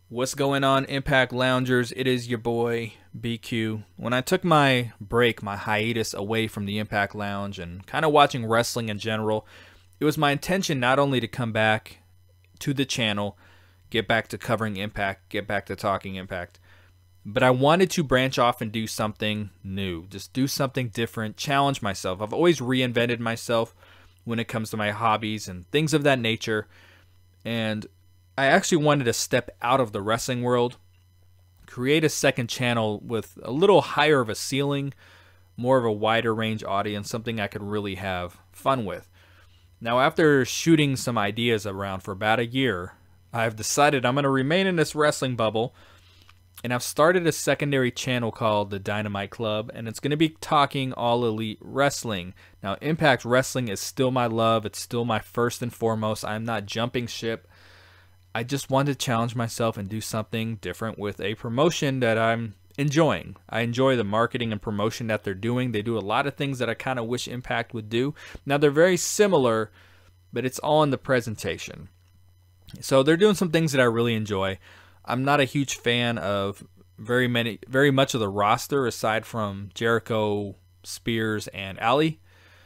What's going on, Impact Loungers? It is your boy BQ. When I took my break, my hiatus away from the Impact Lounge and kind of watching wrestling in general, it was my intention not only to come back to the channel, get back to covering Impact, get back to talking Impact, but I wanted to branch off and do something new, just do something different, challenge myself. I've always reinvented myself when it comes to my hobbies and things of that nature, and I actually wanted to step out of the wrestling world, create a second channel with a little higher of a ceiling, more of a wider range audience, something I could really have fun with. Now, after shooting some ideas around for about a year, I've decided I'm going to remain in this wrestling bubble, and I've started a secondary channel called the Dynamite Club, and it's going to be talking all elite wrestling. Now, Impact Wrestling is still my love. It's still my first and foremost. I'm not jumping ship. I just wanted to challenge myself and do something different with a promotion that I'm enjoying. I enjoy the marketing and promotion that they're doing. They do a lot of things that I kind of wish Impact would do. Now, they're very similar, but it's all in the presentation. So they're doing some things that I really enjoy. I'm not a huge fan of very much of the roster aside from Jericho, Spears, and Ali.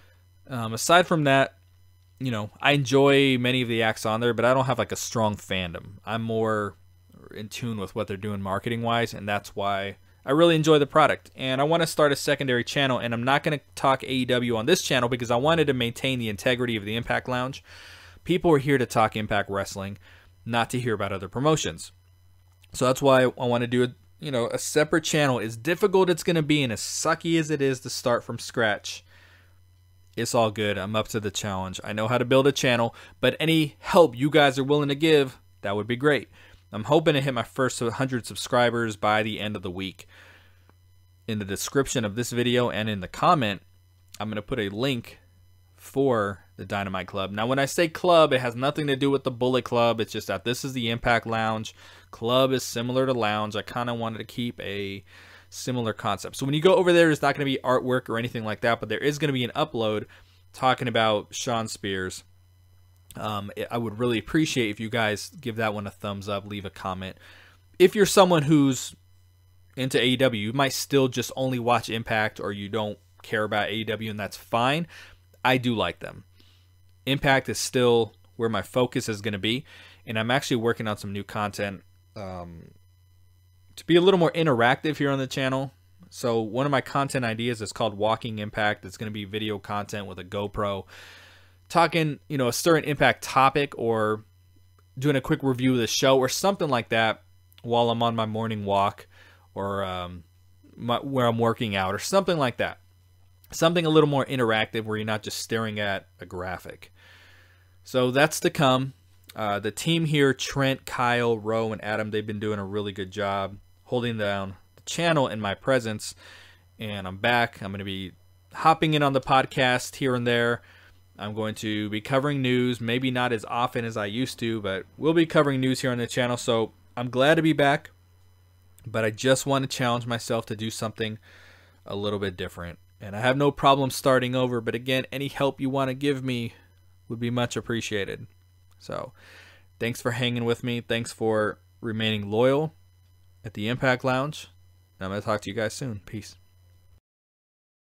Aside from that, you know, I enjoy many of the acts on there, but I don't have like a strong fandom. I'm more in tune with what they're doing marketing wise, and that's why I really enjoy the product. And I want to start a secondary channel, and I'm not going to talk AEW on this channel because I wanted to maintain the integrity of the Impact Lounge. People are here to talk Impact Wrestling, not to hear about other promotions. So that's why I want to do a separate channel. As difficult it's going to be and as sucky as it is to start from scratch, it's all good. I'm up to the challenge. I know how to build a channel, but any help you guys are willing to give, that would be great. I'm hoping to hit my first 100 subscribers by the end of the week. In the description of this video and in the comment, I'm going to put a link for the Dynamite Club. Now, when I say club, it has nothing to do with the Bullet Club. It's just that this is the Impact Lounge. Club is similar to Lounge. I kind of wanted to keep a similar concept. So when you go over there, there's not going to be artwork or anything like that, but there is going to be an upload talking about Shawn Spears. I would really appreciate if you guys give that one a thumbs up, leave a comment. If you're someone who's into AEW, you might still just only watch Impact, or you don't care about AEW, and that's fine. I do like them. Impact is still where my focus is going to be, and I'm actually working on some new content to be a little more interactive here on the channel. So one of my content ideas is called Walking Impact. It's going to be video content with a GoPro, talking, a certain Impact topic, or doing a quick review of the show or something like that while I'm on my morning walk, or where I'm working out, or something like that. Something a little more interactive where you're not just staring at a graphic. So that's to come. The team here, Trent, Kyle, Ro, and Adam, they've been doing a really good job holding down the channel and my presence. And I'm back. I'm going to be hopping in on the podcast here and there. I'm going to be covering news, maybe not as often as I used to, but we'll be covering news here on the channel. So I'm glad to be back, but I just want to challenge myself to do something a little bit different. And I have no problem starting over, but again, any help you want to give me would be much appreciated. So thanks for hanging with me. Thanks for remaining loyal at the Impact Lounge. I'm going to talk to you guys soon. Peace.